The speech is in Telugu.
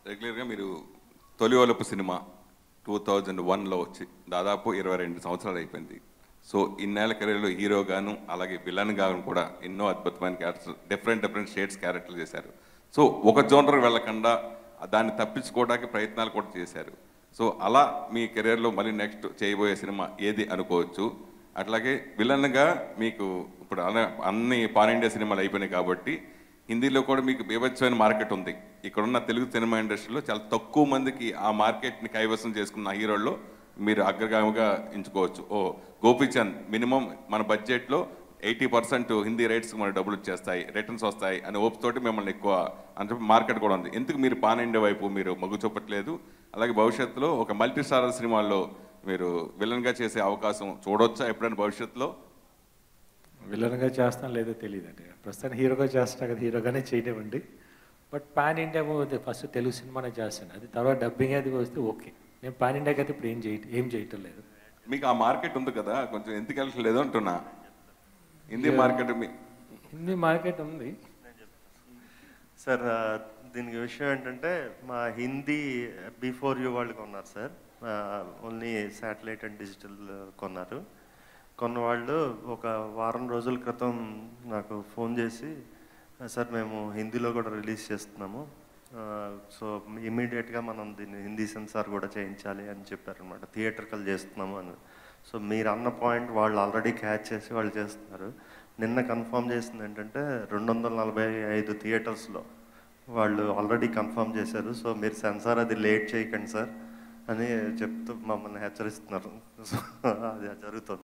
రెగ్యులర్గా మీరు తొలి ఒలుపు సినిమా 2001లో వచ్చి దాదాపు 22 సంవత్సరాలు అయిపోయింది. సో ఇన్నేళ్ల కెరీర్లో హీరోగాను అలాగే విలన్ గాను కూడా ఎన్నో అద్భుతమైన క్యారెక్టర్స్ డిఫరెంట్ షేడ్స్ క్యారెక్టర్లు చేశారు. సో ఒక జోనర్ వెళ్ళకుండా దాన్ని తప్పించుకోవడానికి ప్రయత్నాలు కూడా చేశారు. సో అలా మీ కెరీర్లో మళ్ళీ నెక్స్ట్ చేయబోయే సినిమా ఏది అనుకోవచ్చు? అట్లాగే విలన్గా మీకు ఇప్పుడు అన్ని పాన్ ఇండియా సినిమాలు అయిపోయినాయి కాబట్టి హిందీలో కూడా మీకు బీభత్సమైన మార్కెట్ ఉంది. ఇక్కడున్న తెలుగు సినిమా ఇండస్ట్రీలో చాలా తక్కువ మందికి ఆ మార్కెట్ని కైవసం చేసుకున్న హీరోల్లో మీరు అగ్రగామిగా ఎంచుకోవచ్చు. గోపీచంద్ మినిమం మన బడ్జెట్లో 80% హిందీ రైట్స్కి మన డబ్బులు వచ్చేస్తాయి, రిటర్న్స్ వస్తాయి అని ఓపుతోటి మిమ్మల్ని ఎక్కువ అంటే మార్కెట్ కూడా ఉంది. ఎందుకు మీరు పాన్ ఇండియా వైపు మీరు మొగ్గు చూపట్లేదు? అలాగే భవిష్యత్తులో ఒక మల్టీ స్టారర్ సినిమాల్లో మీరు విలన్గా చేసే అవకాశం చూడొచ్చా ఎప్పుడైనా భవిష్యత్తులో? విలన్గా చేస్తాను లేదో తెలియదండి. ప్రస్తుతానికి హీరోగా చేస్తా కదా, హీరోగానే చేయనివ్వండి. But pan India first Telugu సినిమానే చేస్తాను, అది తర్వాత డబ్బింగ్ అది వస్తే ఓకే. నేను పాన్ ఇండియాకి అయితే ఇప్పుడు ఏం చేయటం లేదు. మీకు ఆ మార్కెట్ ఉంది కదా, కొంచెం ఎందుకు వెళ్ళట్లేదు అంటున్నా. హిందీ మార్కెట్ ఉంది సార్. దీనికి విషయం ఏంటంటే మా హిందీ బిఫోర్ యూ వాళ్ళు కొన్నారు sir. Only satellite and digital కొన్నారు. కొన్న వాళ్ళు ఒక వారం రోజుల క్రితం నాకు ఫోన్ చేసి, సార్ మేము హిందీలో కూడా రిలీజ్ చేస్తున్నాము, సో ఇమీడియట్గా మనం దీన్ని హిందీ సెన్సార్ కూడా చేయించాలి అని చెప్పారనమాట. థియేటర్కల్ చేస్తున్నాము అని. సో మీరు అన్న పాయింట్ వాళ్ళు ఆల్రెడీ క్యాచ్ చేసి వాళ్ళు చేస్తున్నారు. నిన్న కన్ఫర్మ్ చేసింది ఏంటంటే 245 థియేటర్స్లో వాళ్ళు ఆల్రెడీ కన్ఫర్మ్ చేశారు. సో మీరు సెన్సార్ అది లేట్ చేయకండి సార్ అని చెప్తూ మమ్మల్ని హెచ్చరిస్తున్నారు. సో అది జరుగుతుంది.